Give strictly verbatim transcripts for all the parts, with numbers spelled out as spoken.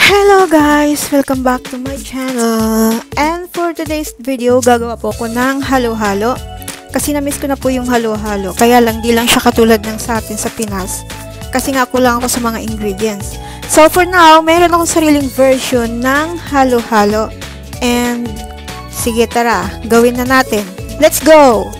Hello guys! Welcome back to my channel. And for today's video, gagawa po ko ng halo-halo. Kasi na-miss ko na po yung halo-halo. Kaya lang, di lang siya katulad ng sa atin sa Pinas. Kasi nga kulang ako sa mga ingredients. So for now, meron akong sariling version ng halo-halo. And sige, tara, gawin na natin. Let's go!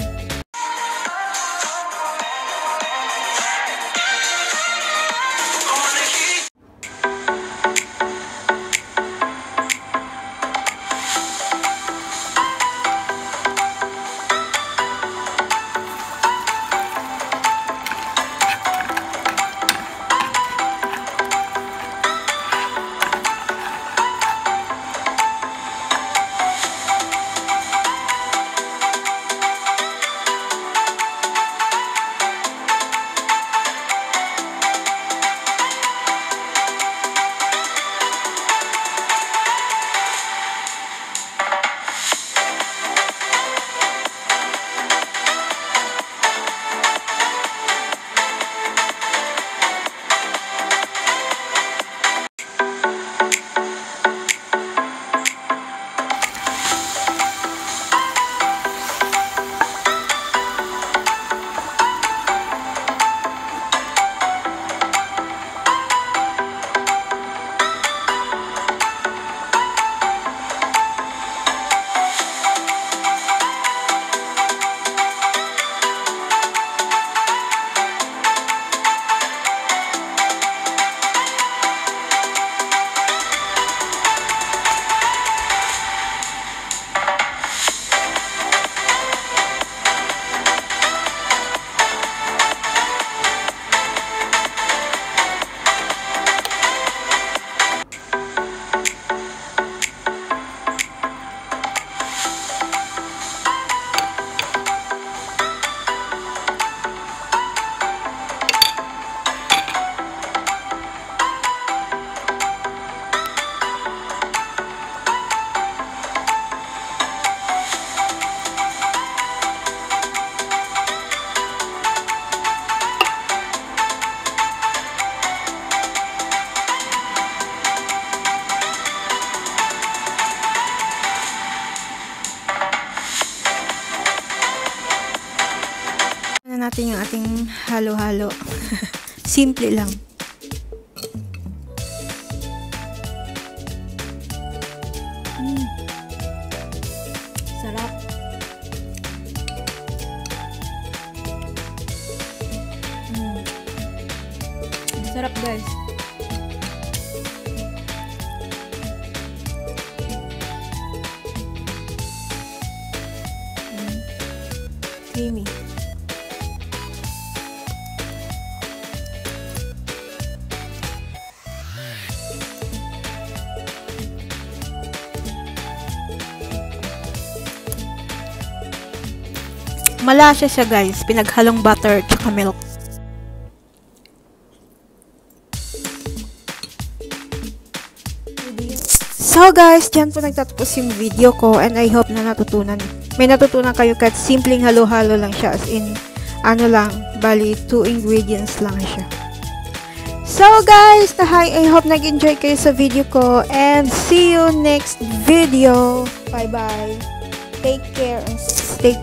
Natin yung ating halo-halo. Simple lang. Mm. Sarap. Mm. Sarap guys. Mm. Creamy. Malasa siya guys, pinaghalong butter at milk. So guys, dyan po nagtatapos yung video ko and I hope na natutunan. May natutunan kayo kahit simpleng halo-halo lang siya, as in, ano lang, bali, two ingredients lang siya. So guys, hi, I hope nag-enjoy kayo sa video ko and see you next video. Bye bye. Take care and stay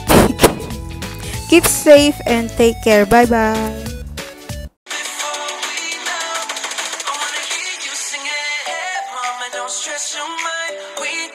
keep safe and take care. Bye bye. Stress your mind. We